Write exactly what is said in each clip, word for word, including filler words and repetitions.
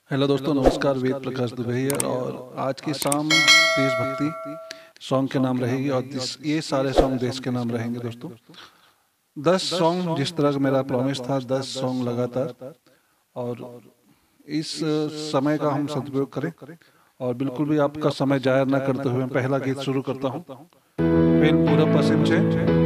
Hello दोस्तों, नमस्कार। वेद प्रकाश दुबे है और आज की शाम देशभक्ति सॉन्ग के नाम रहेगी और ये सारे सॉन्ग देश के नाम रहेंगे। दोस्तों दस सॉन्ग, जिस तरह का मेरा प्रॉमिस था, दस सॉन्ग लगातार, और इस समय का हम सदुपयोग करें और बिल्कुल भी आपका समय जाया ना करते हुए मैं पहला गीत शुरू करता हूँ। फिल्म पूरब पश्चिम से।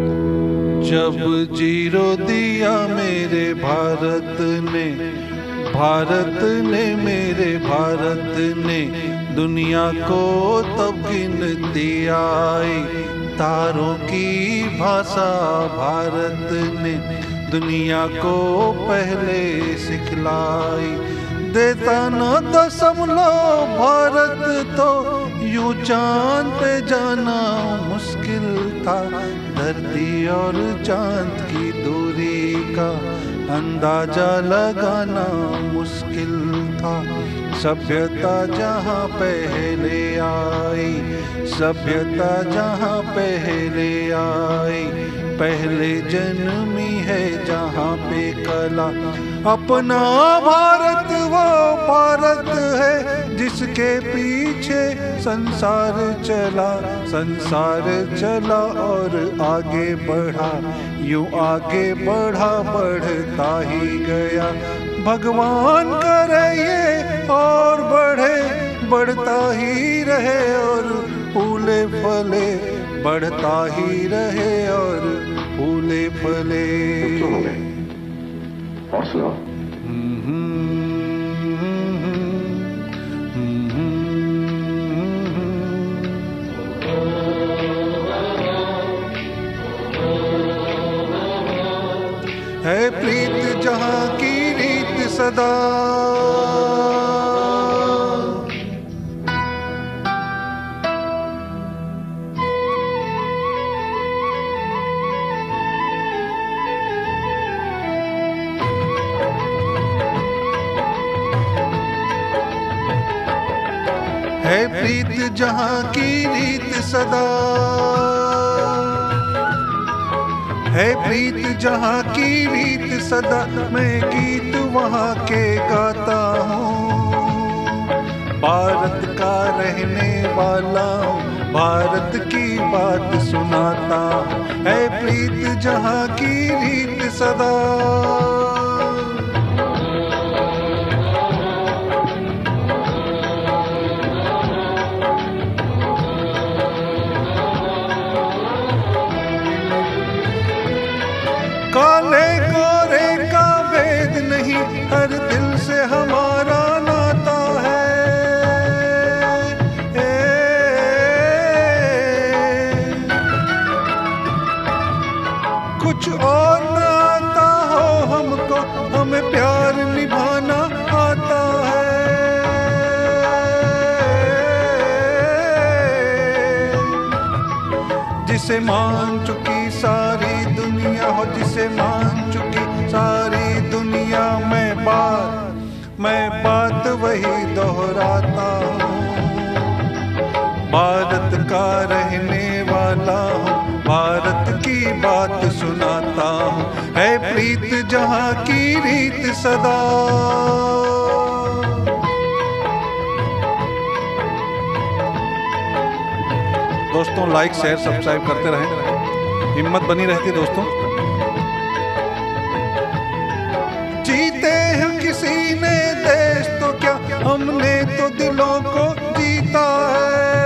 जब जीरो दिया मेरे भारत ने, भारत ने मेरे भारत ने दुनिया को तब गिनती आई, तारों की भाषा भारत ने दुनिया को पहले सिखलाई। देता न दशमलव भारत तो यूं चांद पे जाना मुश्किल था, धरती और चांद की दूरी का अंदाजा लगाना मुश्किल था। सभ्यता जहाँ पहले आई, सभ्यता जहाँ पहले आई, पहले जन्मी है जहाँ पे कला। अपना भारत वो भारत है जिसके पीछे संसार चला, संसार चला और आगे बढ़ा, यूं आगे बढ़ा बढ़ता ही गया। भगवान करे ये और बढ़े, बढ़ता ही रहे और फूले फले, बढ़ता ही रहे और फूले फले। हौसला है प्रीत जहाँ की रीत सदा, है प्रीत जहाँ की रीत सदा, है प्रीत जहाँ की रीत सदा। मैं गीत वहाँ के गाता हूँ, भारत का रहने वाला हूँ, भारत की बात सुनाता हूँ। है प्रीत जहाँ की रीत सदा, काले गोरे का भेद नहीं, हर दिल से हमारा नाता है। ए, कुछ और ना आता हो हमको, हमें प्यार निभाना आता है। जिसे मान चुकी सारी दुनिया हो, जिसे मान चुकी सारी दुनिया, मैं बात मैं बात वही दोहराता हूँ। भारत का रहने वाला हूँ, भारत की बात सुनाता हूँ। है प्रीत जहाँ की रीत सदा। दोस्तों लाइक शेयर सब्सक्राइब करते रहें, हिम्मत बनी रहती दोस्तों। जीते हैं किसी ने देश तो क्या, हमने तो दिलों को जीता है।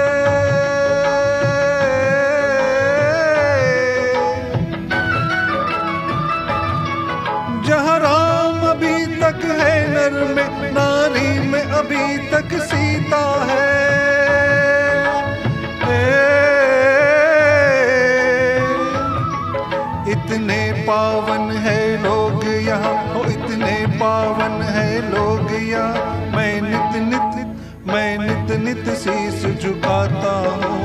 जहाँ राम अभी तक है नर में, नारी में अभी तक सीता है। इतने पावन है लोग यहाँ, हो इतने पावन है लोग यहाँ। मैं नित नित मैं नित नित शीश झुकाता हूँ,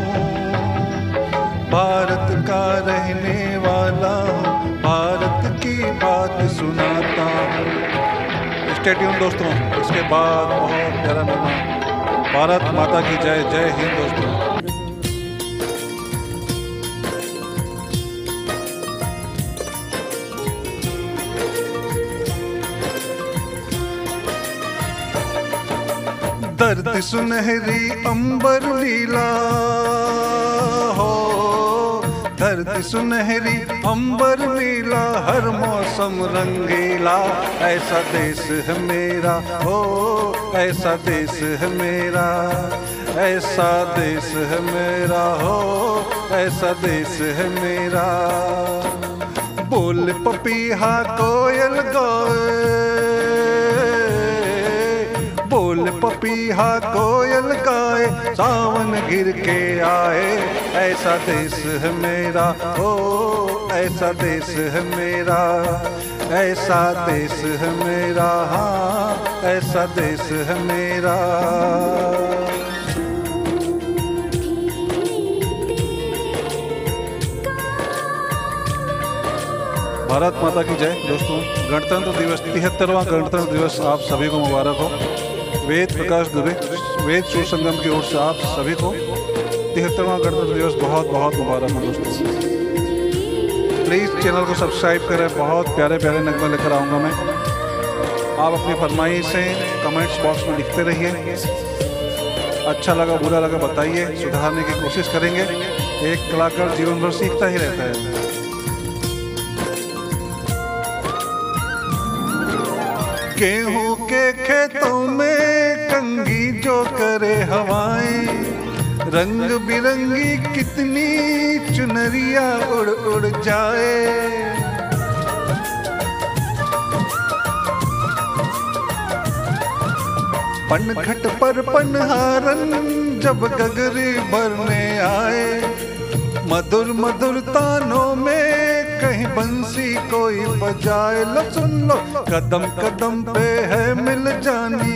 भारत का रहने वाला हूँ, भारत की बात सुनाता हूँ। स्टे ट्यून दोस्तों, इसके बाद बहुत प्यारा मेहमान। भारत माता की जय, जय हिंद दोस्तों। धरती सुनहरी अंबर नीला हो, धरती सुनहरी अंबर नीला, हर मौसम रंगीला। ऐसा देश है मेरा हो, ऐसा देश है मेरा, ऐसा देश है मेरा हो, ऐसा देश है मेरा। बोल पपीहा कोयल गाए, बोल पपीहा कोयल गाए, सावन घिर के आए। ऐसा देश है मेरा हो, ऐसा देश है मेरा, ऐसा देश है मेरा, हाँ ऐसा देश है मेरा। भारत माता की जय। दोस्तों, गणतंत्र दिवस तिहत्तरवां गणतंत्र दिवस आप सभी को मुबारक हो। वेद प्रकाश दुबे, वेद सुर संगम की ओर से आप सभी को तिहत्तरवां गणतंत्र दिवस बहुत बहुत मुबारक हो। दोस्तों प्लीज़ चैनल को सब्सक्राइब करें, बहुत प्यारे प्यारे नगमे लेकर आऊँगा मैं। आप अपनी फरमाइशें कमेंट्स बॉक्स में लिखते रहिए। अच्छा लगा बुरा लगा बताइए, सुधारने की कोशिश करेंगे। एक कलाकार जीवन भर सीखता ही रहता है। गेहूं के खेतों में कंघी जो करे हवाएं, रंग बिरंगी कितनी चुनरिया उड़ उड़ जाए। पनघट पर पनहारन जब गगरी भरने आए, मधुर मधुर तानों में कहीं बंसी कोई बजाए। लो सुन लो, कदम कदम पे है मिल जानी,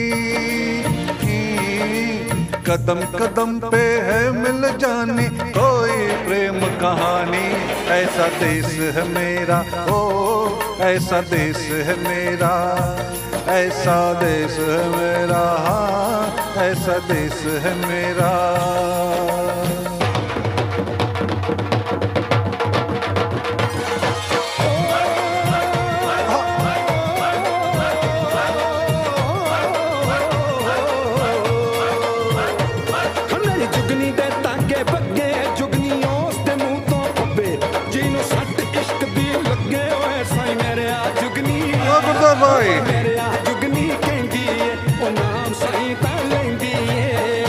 कदम कदम पे है मिल जानी कोई प्रेम कहानी। ऐसा देश है मेरा ओ, ऐसा देश है मेरा, ऐसा देश है मेरा, हाँ ऐसा देश है मेरा। मेरे आ जुगनी कहंदी है, ओ नाम सही ता लेंदी है।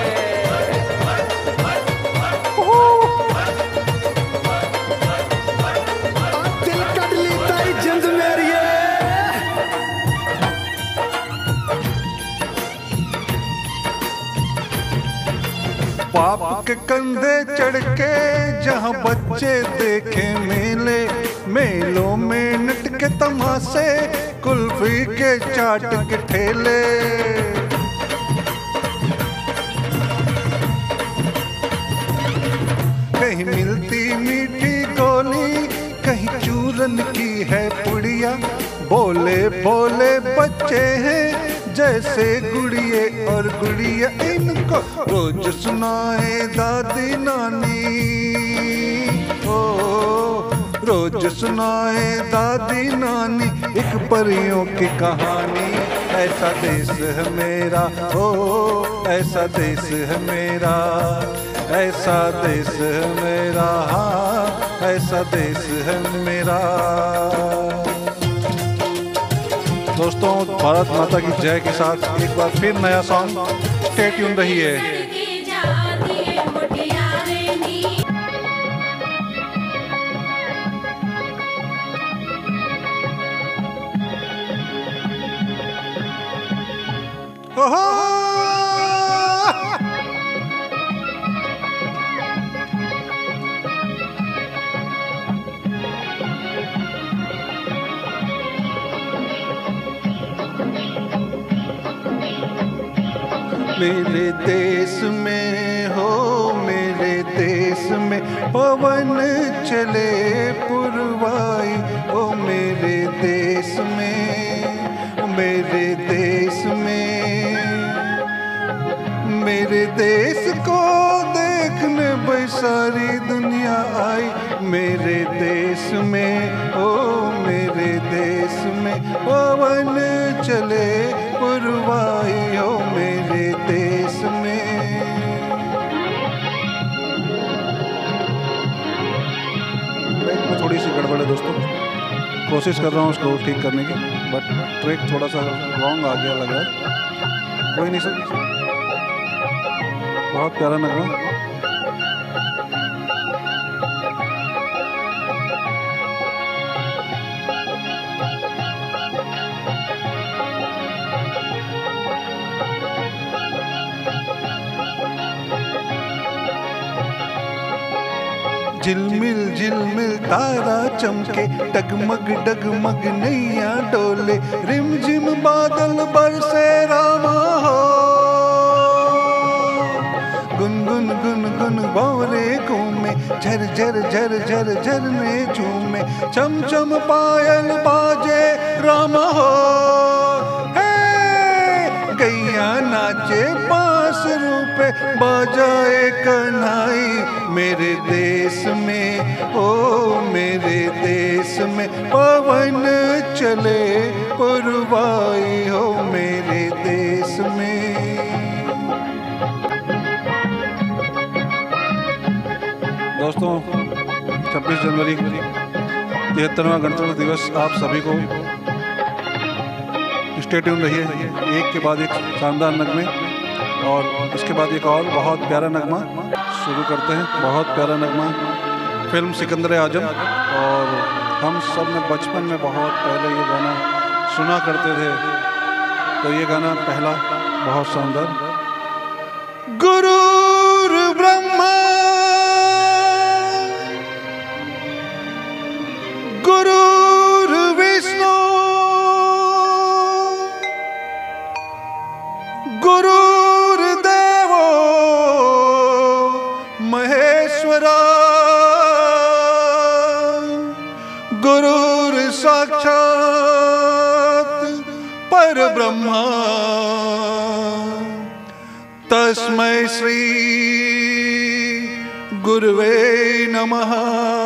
दिल कट ली ताई जिंद मेरी बाप के कंधे चढ़ के जहाँ बच्चे देखे मेले, मेलों में नट के तमाशे, कुल्फी के चाट के ठेले। कहीं मिलती मीठी गोली, कहीं चूरन की है पुड़िया। बोले बोले बच्चे हैं जैसे गुड़िए और गुड़िया, इनको रोज सुनाए दादी नानी। ओ रोज सुनाए दादी नानी एक परियों की कहानी। ऐसा देश है मेरा ओ, ऐसा देश है मेरा, ऐसा देश है मेरा, हाँ ऐसा देश है मेरा। दोस्तों, भारत माता की जय के साथ एक बार फिर नया सॉन्ग। स्टे ट्यून रहिए। मेरे देश में हो, मेरे देश में पवन चले पुरवाई। ओ मेरे देश में, मेरे देश में, मेरे देश को देखने भाई सारी दुनिया आई। मेरे देश में ओ, मेरे देश में पवन चले पुरवाई। ओ मेरे मेरे देश में। ट्रैक में थोड़ी सी गड़बड़ है दोस्तों, कोशिश कर रहा हूँ उसको ठीक करने की, बट ट्रैक थोड़ा सा रॉन्ग आ गया लग रहा है। कोई नहीं सर, बहुत प्यारा नगमा। झिलमिल झिलमिल तारा चमके, डगमग डगमग नैया डोले, रिमझिम बादल बरसे रामा हो। गुनगुन गुनगुन भंवरे घूमे, झर झर झर झर झरने झूमे, चम चम पायल बाजे रामा हो। हे गैया नाचे बांस रूपे, बजाए कन्हाई मेरे देश में, ओ मेरे देश में। पवन चले पुरवाई हो मेरे देश में। दोस्तों, छब्बीस जनवरी तिहत्तरवां गणतंत्र दिवस आप सभी को। स्टे ट्यून रहिए, एक के बाद एक शानदार नगमे, और इसके बाद एक और बहुत प्यारा नगमा शुरू करते हैं। बहुत प्यारा नगमा फिल्म सिकंदर आजम, और हम सब ने बचपन में बहुत पहले ये गाना सुना करते थे, तो ये गाना पहला बहुत शानदार। गुरुर ब्रह्मा गुरुर विष्णु गुरुर्देवो महेश्वरा, गुरुर साक्षात परब्रह्मा, तस्मै श्री गुरुवे नमः।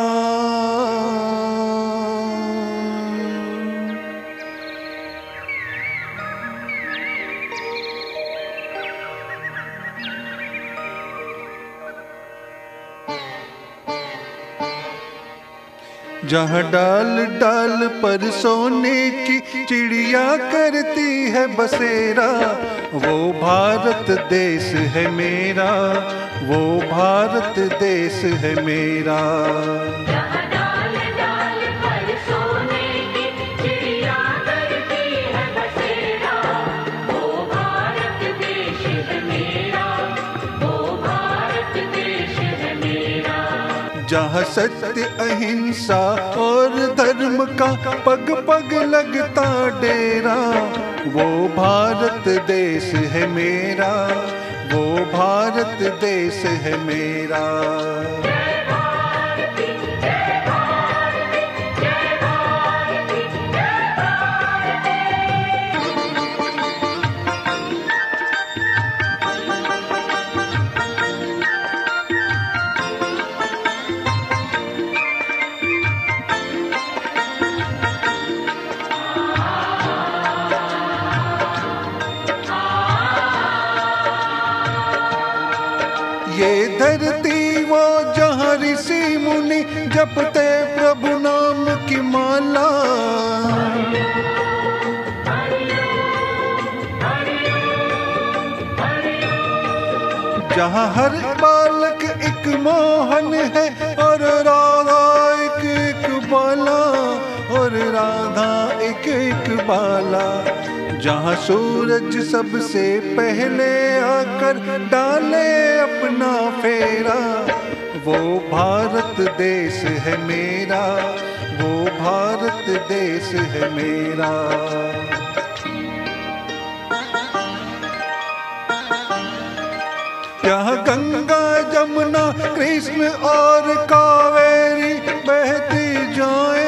जहाँ डाल डाल पर सोने की चिड़िया करती है बसेरा, वो भारत देश है मेरा, वो भारत देश है मेरा। जहाँ डाल डाल पर सोने की चिड़िया करती है बसेरा, वो भारत देश है मेरा, वो भारत देश है मेरा। जहाँ सत्य अहिंसा और धर्म का पग पग लगता डेरा, वो भारत देश है मेरा, वो भारत देश है मेरा। ये धरती वो जहाँ ऋषि मुनि जपते प्रभु नाम की माला, जहाँ हर बालक एक मोहन है और राधा एक एक बाला, और राधा एक एक बाला। जहाँ सूरज सबसे पहले आकर डाले अपना फेरा, वो भारत देश है मेरा, वो भारत देश है मेरा। यहाँ गंगा जमुना कृष्ण और कावेरी बहती जाए,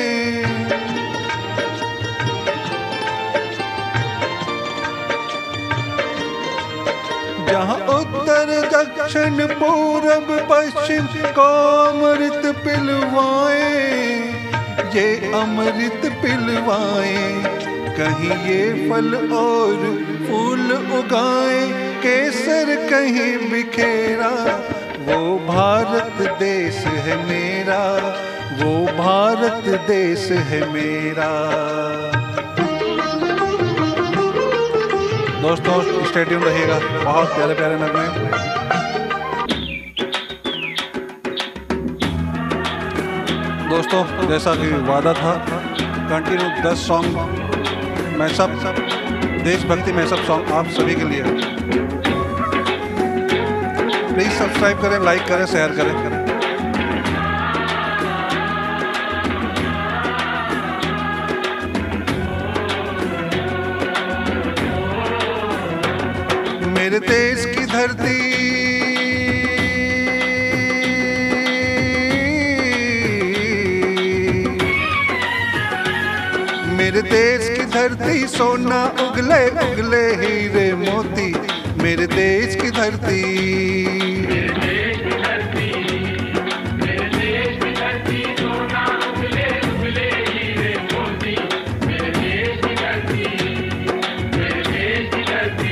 जहाँ उत्तर दक्षिण पूरब पश्चिम को अमृत पिलवाए, ये अमृत पिलवाए। कहीं ये फल और फूल उगाए, केसर कहीं बिखेरा। वो भारत देश है मेरा, वो भारत देश है मेरा। दोस्तों स्टे ट्यून रहिएगा, बहुत प्यारे प्यारे नगमे। दोस्तों जैसा कि वादा था, कंटिन्यू दस सॉन्ग मैं सब देशभक्ति में सब सॉन्ग आप सभी के लिए। प्लीज सब्सक्राइब करें, लाइक करें, शेयर करें। मेरे देश की धरती मेरे देश की धरती, सोना उगले उगले हीरे मोती। मेरे देश की धरती, मेरे देश की धरती, सोना उगले उगले हीरे मोती। मेरे देश की धरती, मेरे देश की धरती।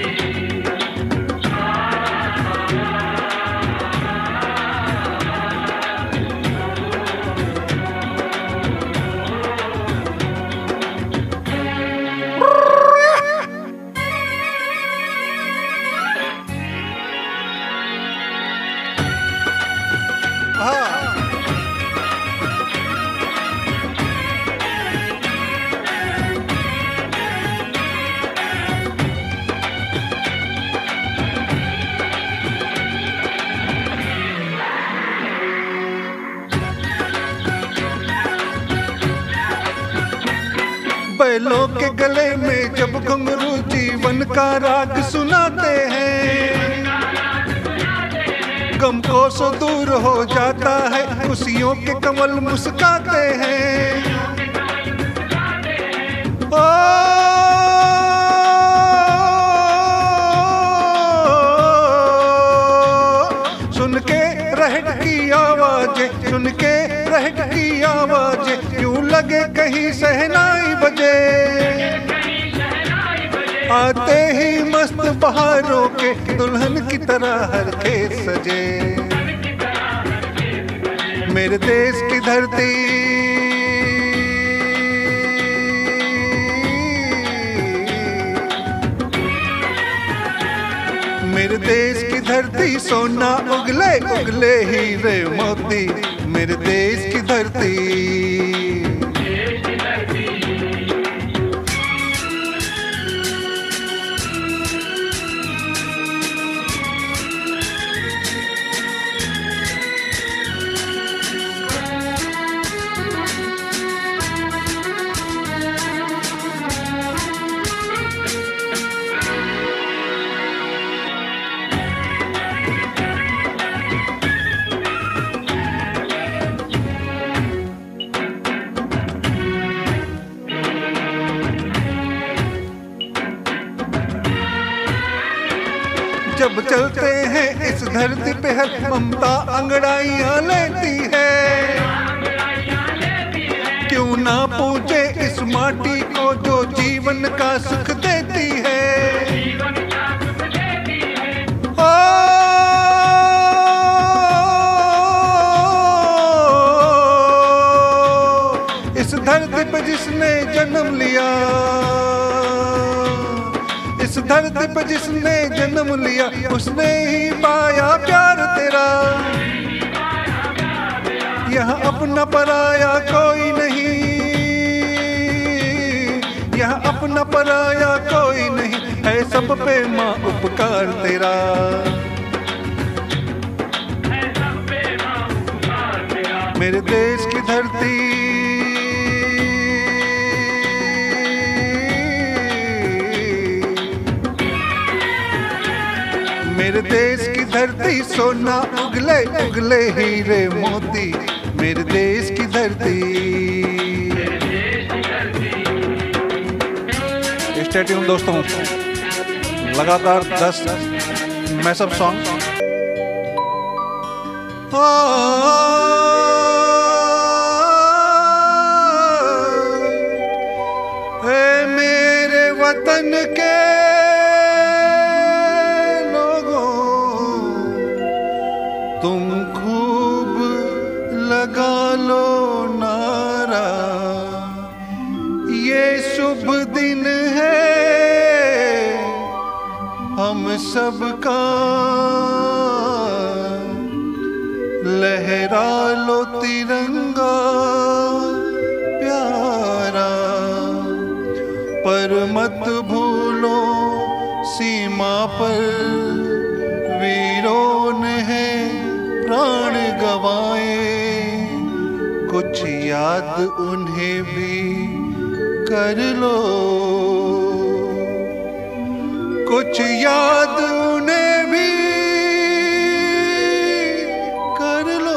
बैलों के गले में जब घुंघरू जीवन का राग सुनाते हैं, गम को सो दूर हो जाता है, खुशियों के कमल मुस्काते हैं। ओ सुन के रहट की आवाजें, सुन के रहट की आवाजें, यूं लगे कहीं शहनाई बजे। आते ही मस्त बहारों के दुल्हन की तरह हर खेत सजे। मेरे देश की धरती, मेरे देश की धरती, सोना उगले उगले हीरे मोती। मेरे देश की धरती, जब चलते हैं इस धरती पे हर ममता अंगड़ाइयां लेती है। क्यों ना पूजे इस माटी को जो जीवन का सुख देती है। ओ, इस धरती पे जिसने जन्म लिया, इस धरती पे जिसने जन्म लिया, उसने ही पाया प्यार तेरा। यहाँ अपना पराया कोई नहीं, यहाँ अपना पराया कोई नहीं, है सब पे माँ उपकार तेरा। मेरे देश की धरती, मेरे देश की धरती, सोना उगले उगले हीरे मोती। मेरे देश की धरती। स्टे ट्यून दोस्तों, लगातार दस मैशअप सॉन्ग। ए वतन के लोगों, तुम खूब लगा लो नारा, ये शुभ दिन है हम सबका, लहरा लो तिरंगा प्यारा, पर मत भूलो सीमा पर वीरों ने प्राण गवाए, कुछ याद उन्हें भी कर लो, कुछ याद उन्हें भी कर लो,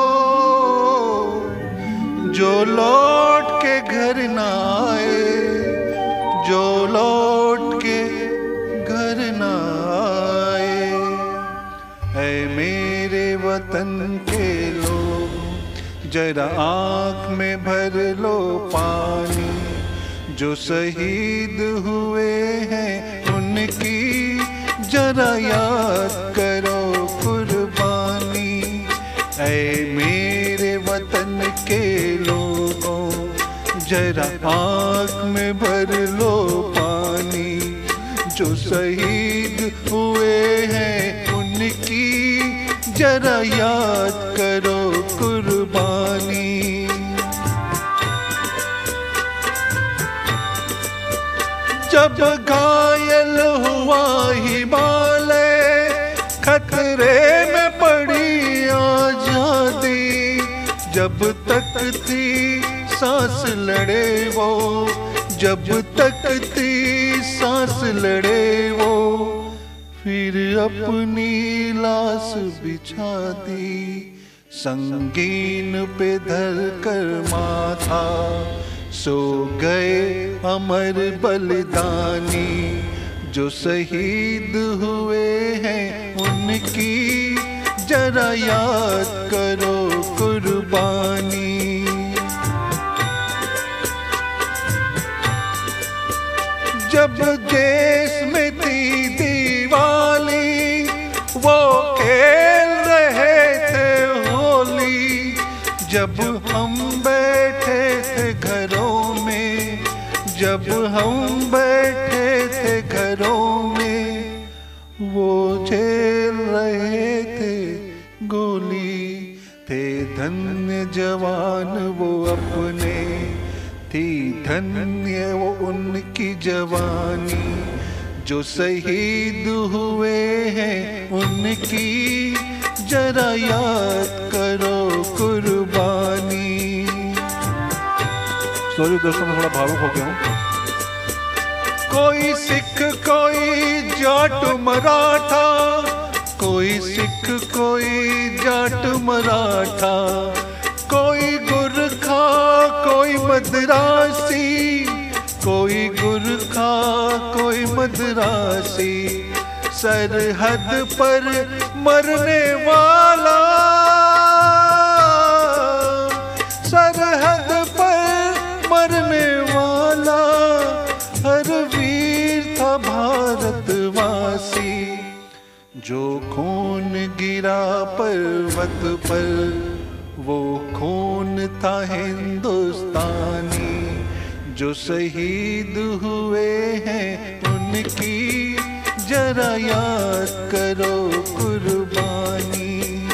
जो लौट के घर ना आए, जो लौट के घर ना आए। ऐ मेरे वतन के लोग, जरा आँख में भर लो पानी, जो शहीद हुए हैं उनकी जरा याद करो कुर्बानी। ऐ मेरे वतन के लोगों, जरा आँख में भर लो पानी, जो शहीद हुए हैं उनकी जरा याद करो कुर्बानी। जब घायल हुआ हिमालय, खतरे में पड़ी आजादी, जब तक थी सांस लड़े वो, जब तक थी सांस लड़े वो, फिर अपनी लाश बिछा दी, संगीन पे धर कर माथा, सो गए अमर बलिदानी, जो शहीद हुए हैं उनकी जरा याद करो कुर्बानी। जब देश में थी दिवाली, वो खेल रहे थे होली, जब हम बैठे थे घरों में, जब हम बैठे थे घरों में, वो झेल रहे थे गोली, थे धन्य जवान वो अपने, थी धन्य वो उनकी जवानी, जो शहीद हुए हैं उनकी जरा याद करो कुर्बानी। सॉरी दोस्तों, मैं थोड़ा भावुक हो गया हूँ। कोई सिख कोई जाट मराठा, कोई सिख कोई जाट मराठा, कोई गुरखा कोई मद्रासी, कोई गुरखा कोई मद्रासी, सरहद पर मरने वाला, सरहद पर मरने वाला, हर वीर था भारतवासी, जो खून गिरा पर्वत पर, वो खून था हिंदुस्तानी, जो शहीद हुए हैं उनकी जरा याद करो कुर्बानी।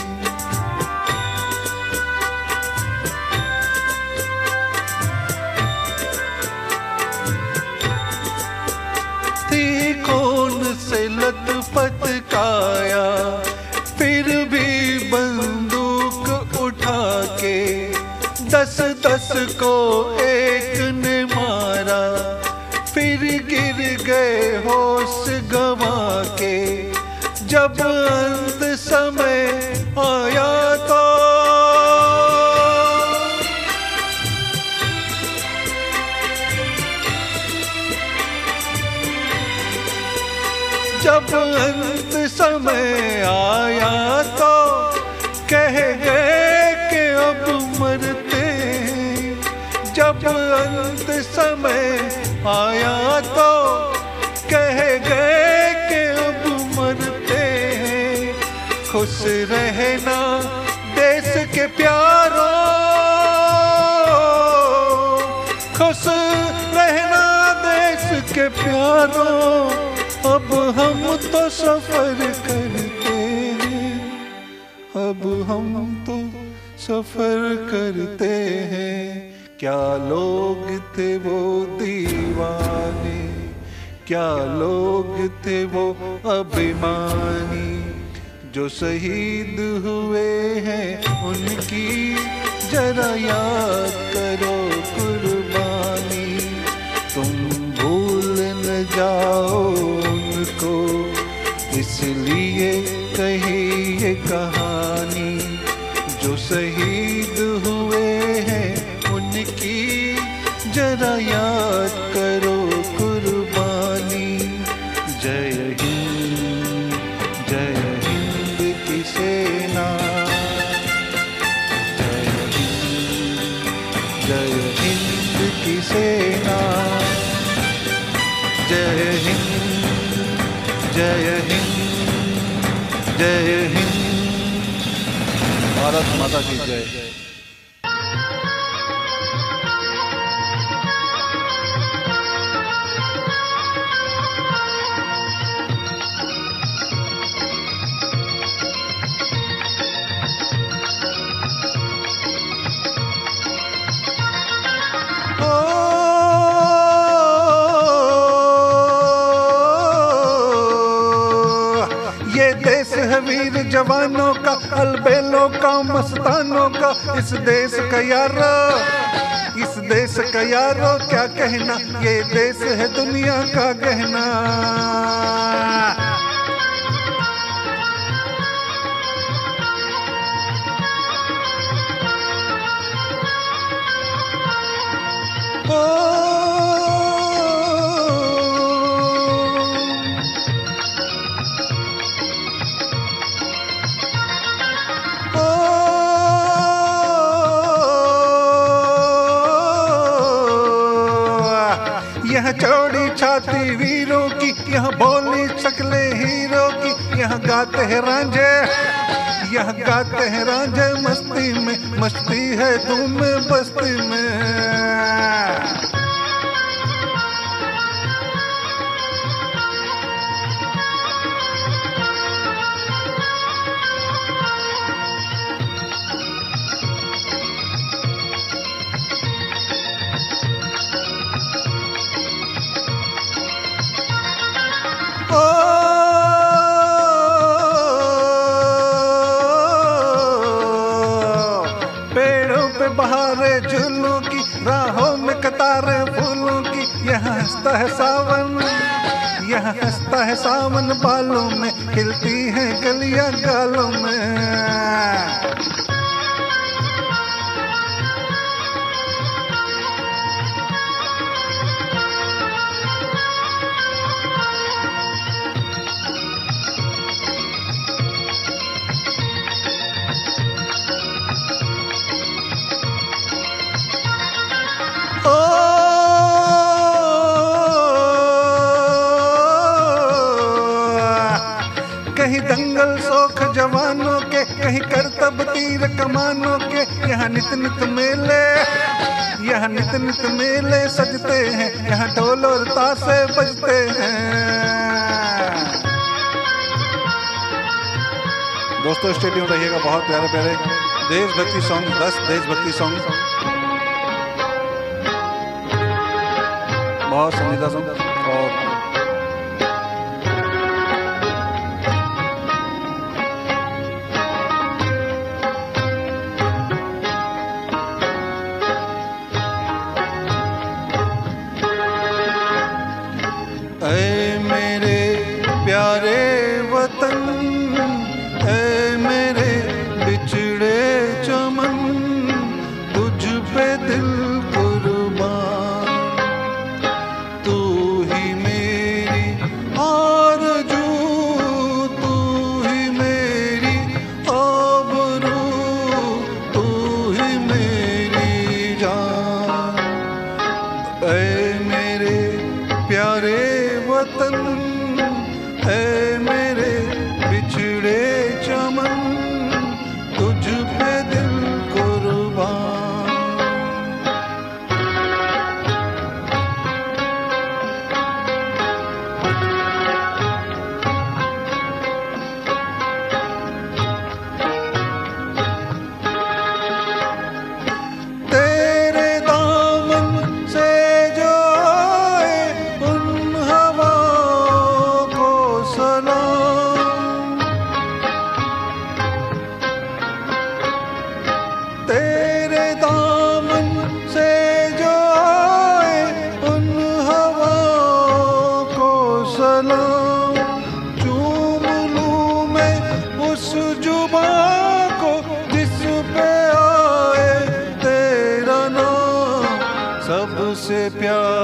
थी खून से लथपथ काया, फिर भी बंदूक उठा के, दस दस को एक ने मारा, फिर गिर गए होश गवा के, जब अंत समय आया तो, जब अंत समय आया तो कह गए कि अब मरते, जब अंत समय आया तो खुश रहना देश के प्यारों, खुश रहना देश के प्यारों। अब हम तो सफर करते हैं, अब हम तो सफर करते हैं। क्या लोग थे वो दीवाने, क्या लोग थे वो अभिमानी, जो शहीद हुए हैं उनकी जरा याद करो कुर्बानी। तुम भूल न जाओ उनको, इसलिए कही ये कहानी, जो शहीद हुए हैं उनकी जरा याद करो कुर्बानी। जय हिंद, जय हिंद की सेना, जय हिंद, जय हिंद की सेना, जय हिंद, जय हिंद, जय हिंद। भारत माता की जय। वीर जवानों का, अलबेलों का, मस्तानों का, इस देश का यारो, इस देश का यारो क्या कहना, ये देश है दुनिया का गहना। यहाँ चौड़ी छाती वीरों की, यहाँ बोली शक्लें हीरों की, यहाँ गाते हैं रांझे, यहाँ गाते हैं रांझे मस्ती में, मस्ती है धूम बस्ती में। बहारे झूलों की, राहों में कतारें फूलों की, यहाँ हंसता है सावन, यहाँ हंसता है सावन बालों में, खिलती हैं गलियां गालों में। कहीं दंगल शौक जवानों के, कहीं करतब तीर कमानों के, यहाँ नित नित मेले, यहाँ नित नित मेले सजते हैं, यहाँ ढोल और ताशे बजते हैं। दोस्तों स्टेडियम रहिएगा, बहुत प्यारे प्यारे देशभक्ति सॉन्ग, दस देशभक्ति सॉन्ग, बहुत संजीदा सॉन्ग। और ऐ मेरे प्यारे वतन, ऐ मेरे बिछड़े चमन, तुझ पे दिल कुर्बान, तू ही मेरी आरज़ू, तू ही मेरी आबरू, तू ही मेरी जान। ऐ मेरे प्यारे वतन, ऐ मेरे बिछड़े चमन,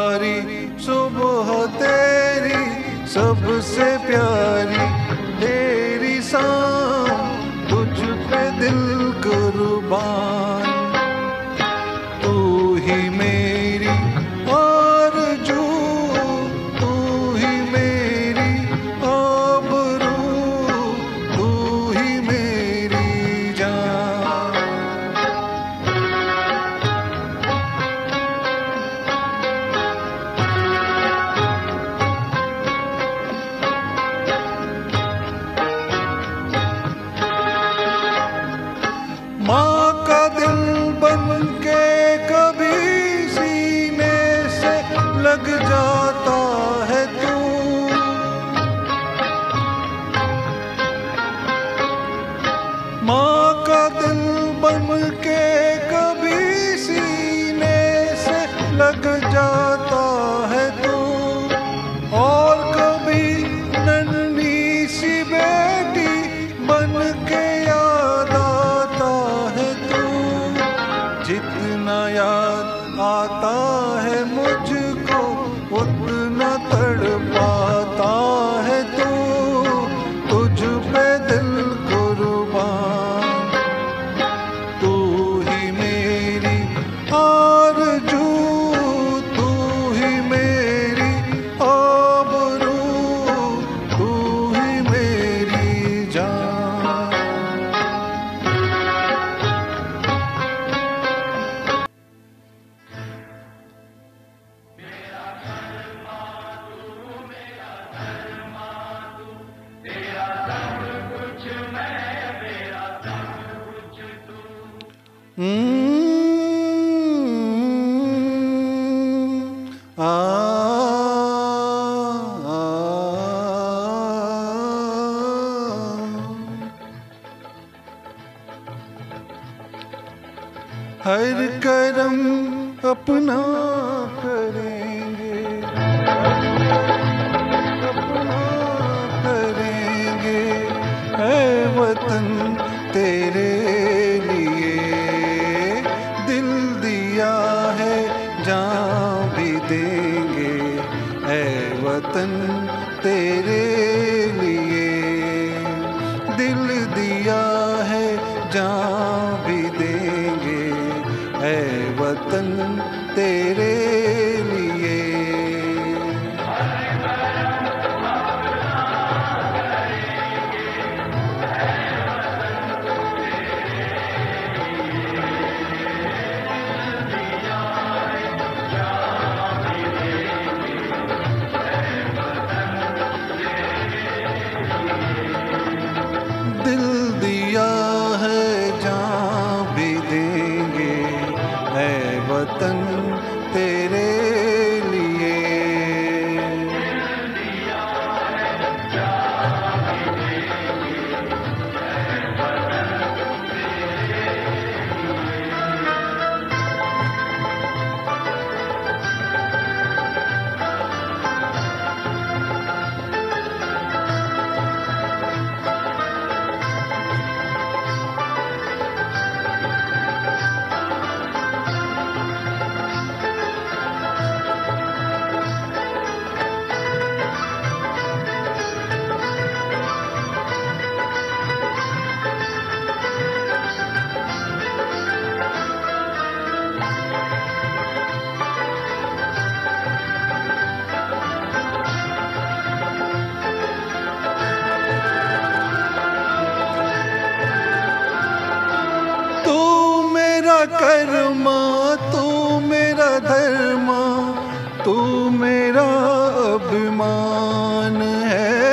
सारी सुबह तेरी सबसे प्यारी, तेरी शाम तुझ पे दिल कुर्बान। तू ही मेरी आरज़ू, तू ही मेरी आबरू, तू ही मेरी जान। माँ का दिल बन के कभी सीने से लग जाता है तू, माँ का दिल बन के कभी सीने से लग जाता है तू, और कभी नन्ही सी बेटी बन के जितना याद आता है मुझको उतना तड़पाता है तू, तुझ पे दिल कुर्बान। तू ही मेरी आरज़ू, तू ही मेरी आबरू, तू ही मेरी जान। आ, आ, हर करम अपना करेंगे, अपना करेंगे, है वतन तेरे लिए दिल दिया है, जान भी देंगे, है वतन तेरे लिए दिल दिया है, जान भी देंगे, है वतन तेरे लिए। दिल दिया है, जान भी देंगे, है वतन तेरे लिए। कर्मा तू मेरा धर्मा, तू मेरा अभिमान है।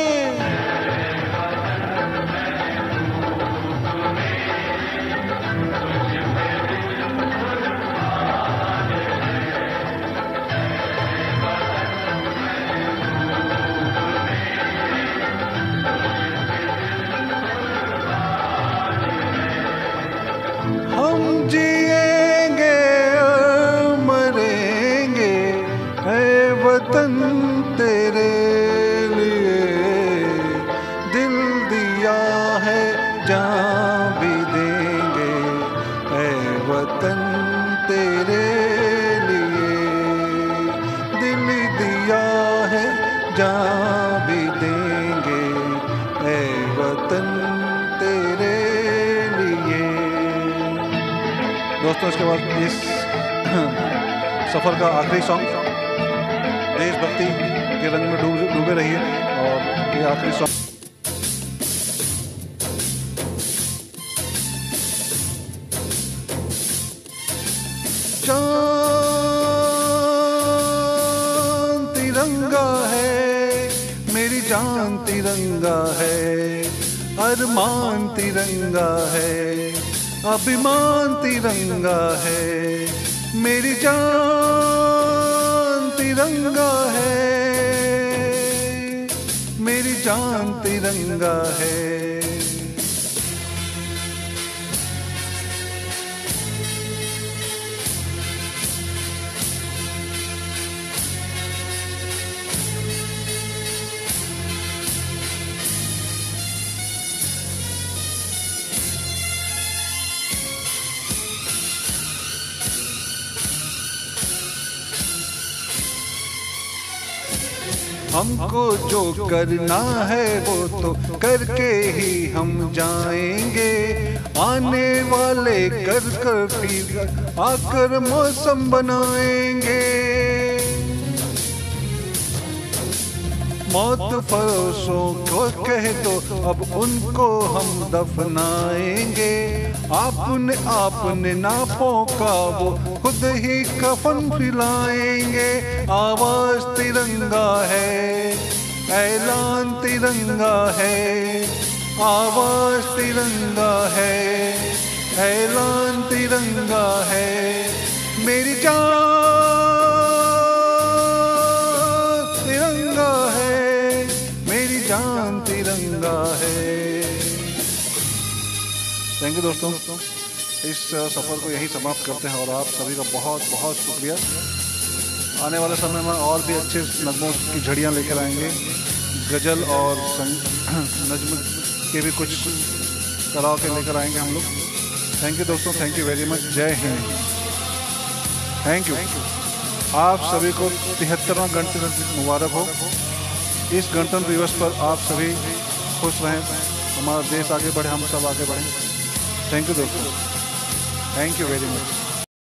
हम जिएंगे और मरेंगे, है वतन तेरे लिए दिल दिया है, जान भी देंगे, है वतन तेरे लिए जान भी देंगे ऐ वतन तेरे लिए। दोस्तों इसके बाद इस सफर का आखिरी सॉन्ग देशभक्ति के रंग में डूबे डूबे रहिए और ये आखिरी सॉन्ग तिरंगा है मेरी जान, तिरंगा है अरमान, तिरंगा है अभिमान, तिरंगा है मेरी जान, तिरंगा है मेरी जान, तिरंगा है। हमको जो करना है वो तो करके ही हम जाएंगे, आने वाले कर कर फिर आकर मौसम बनाएंगे। मौत फरोशों को कह दो अब उनको हम दफनाएंगे, आपने आपने नापों का वो खुद ही कफन फैलाएंगे। आवाज तिरंगा है, ऐलान तिरंगा है, आवाज तिरंगा है, ऐलान तिरंगा है, मेरी जान तिरंगा है, मेरी जान तिरंगा है। थैंक यू दोस्तों, इस सफ़र को यही समाप्त करते हैं और आप सभी का बहुत बहुत शुक्रिया। आने वाले समय में और भी अच्छे नगमों की झड़ियाँ लेकर आएंगे, गज़ल और नज्म के भी कुछ कराव के लेकर आएंगे हम लोग। थैंक यू दोस्तों, थैंक यू वेरी मच। जय हिंद, थैंक यू। आप सभी को तिहत्तरवां गणतंत्र दिवस मुबारक हो। इस गणतंत्र दिवस पर आप सभी खुश रहें, हमारा देश आगे बढ़े, हम सब आगे बढ़ें। थैंक यू दोस्तों, थैंक यू वेरी मच।